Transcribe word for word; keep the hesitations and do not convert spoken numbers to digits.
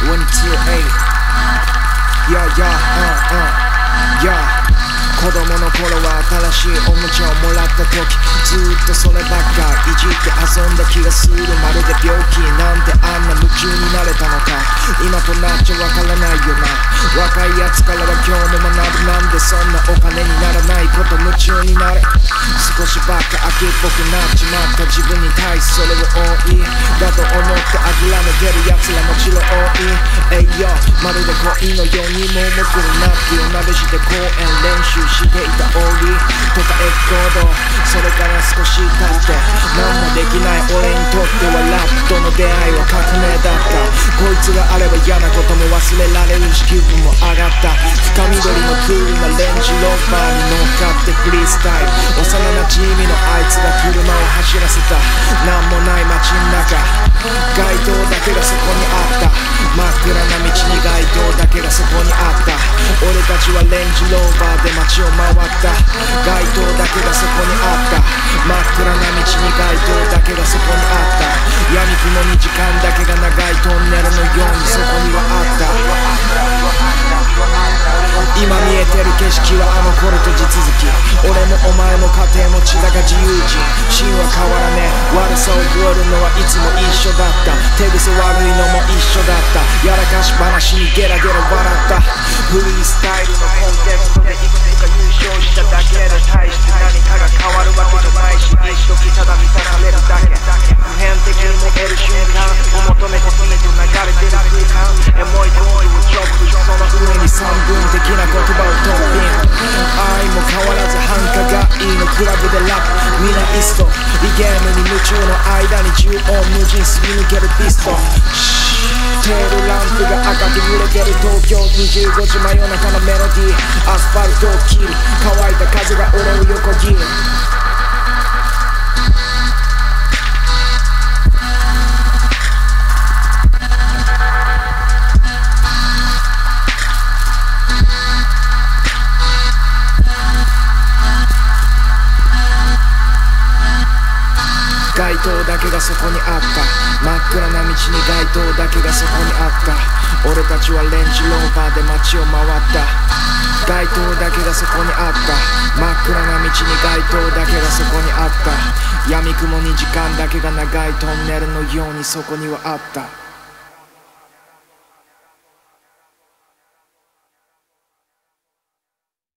When it's too eight Yeah yeah uh uh Yeah子供の頃は新しいおもちゃをもらった時ずっとそればっかいじって遊んだ気がするまるで病気なんてあんな夢中になれたのか今となっちゃわからないよな若いやつからは今日も学ぶなんでそんなお金にならないこと夢中になれ少しばっか秋っぽくなっちまった自分に対しそれを多いだと思ってあぐらめてるやつらもちろん多いえいよまるで恋のように盲目になって夜なべして公園練習していたオーリーとかエコードそれから少し経って何もできない俺にとってはラップとの出会いは革命だったこいつがあれば嫌なことも忘れられるし気分も上がった深緑のクールなレンジローバーに乗っかってフリースタイル幼馴染のあいつが車を走らせた何もない街の中街灯だけがそこにあった真っ暗な道に街灯だけがそこにあった俺たちはレンジローバーで街を回った街灯だけがそこにあった真っ暗な道に街灯だけがそこにあった闇雲に時間だけが長いトンネルのようにそこにはあった今見えてる景色はあの頃と地続き俺もお前も家庭も血だが自由人芯は変わらねえ悪さを覚えるのはいつも一緒だった手癖悪いのも一緒だったやらかし話にゲラゲラ笑ったフリースタイルのコンテストでいくつか優勝しただけで大して何かが変わるわけじゃないし一時ただ満たされるだけ普遍的に燃える瞬間を求めてビート流れてる空間エモいボーイをチョップその上に三分的な言葉をトッピング愛も変わらず繁華街のクラブでラップミナイストリゲームに夢中の間に縦横無尽すり抜けるピストンテールランプが赤く揺れてる東京にじゅうごじ真夜中のメロディーアスファルトを切る乾いた風が俺を横切る街灯だけがそこにあった真っ暗な道に街灯だけがそこにあった俺たちはレンジローバーで街を回った街灯だけがそこにあった真っ暗な道に街灯だけがそこにあった闇雲に時間だけが長いトンネルのようにそこにはあった